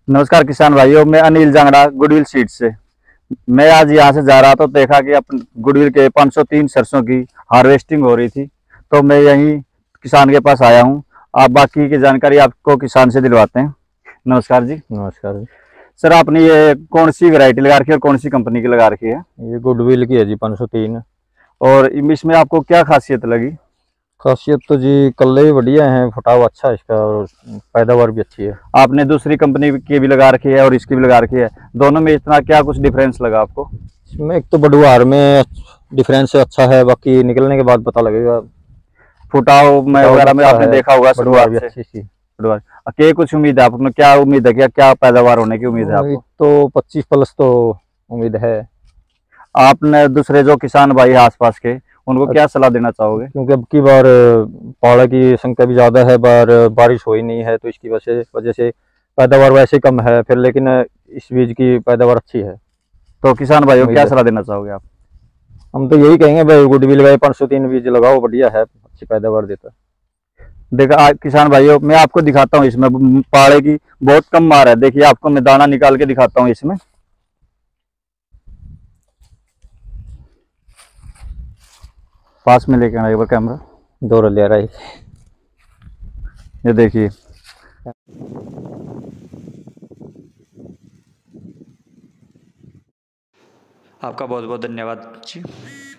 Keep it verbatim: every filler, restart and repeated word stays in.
नमस्कार किसान भाइयों, मैं अनिल जांगड़ा गुडविल सीड से। मैं आज यहाँ से जा रहा तो देखा कि अपन गुडविल के पाँच सौ तीन सरसों की हार्वेस्टिंग हो रही थी, तो मैं यहीं किसान के पास आया हूँ। आप बाकी की जानकारी आपको किसान से दिलवाते हैं। नमस्कार जी। नमस्कार जी। सर, आपने ये कौन सी वैरायटी लगा रखी है और कौन सी कंपनी की लगा रखी है? ये गुडविल की है जी, पाँच सौ तीन। और इसमें आपको क्या खासियत लगी? खासियत तो जी कल्ले भी बढ़िया हैं, फटाव अच्छा है इसका और पैदावार भी अच्छी है। आपने दूसरी कंपनी की भी लगा रखी है और इसकी भी लगा रखी है, दोनों में इतना क्या कुछ डिफरेंस लगा आपको? इसमें एक तो बढ़ुआर में डिफरेंस अच्छा है, बाकी निकलने के बाद पता लगेगा। फुटाव में फटाव वगैरह में अच्छा आपने है, देखा होगा बढ़ुआर शुरुआत भी से। अच्छी सी। बढ़ुआर के कुछ उम्मीद है आपको? क्या उम्मीद है, क्या क्या पैदावार होने की उम्मीद है उम्मीद आपको? तो पच्चीस प्लस तो उम्मीद है। आपने दूसरे जो किसान भाई है आसपास के, उनको क्या सलाह देना चाहोगे? क्योंकि अब की बार पाला की संख्या भी ज़्यादा है, बार बारिश हो ही नहीं है, तो इसकी वजह से वजह से पैदावार वैसे कम है फिर, लेकिन इस बीज की पैदावार अच्छी है। तो किसान भाइयों को उम्मीद क्या है, सलाह देना चाहोगे आप? हम तो यही कहेंगे भाई, गुडविल का पाँच सौ तीन बीज लगाओ, बढ़िया है, अच्छी पैदावार देता है। देखा आ, किसान भाइयों, मैं आपको दिखाता हूँ इसमें पाड़े की बहुत कम मार है। देखिए, आपको मैं दाना निकाल के दिखाता हूँ इसमें। पास में लेके आना एक बार कैमरा। दो ले रहा है। ये देखिए, आपका बहुत बहुत धन्यवाद जी।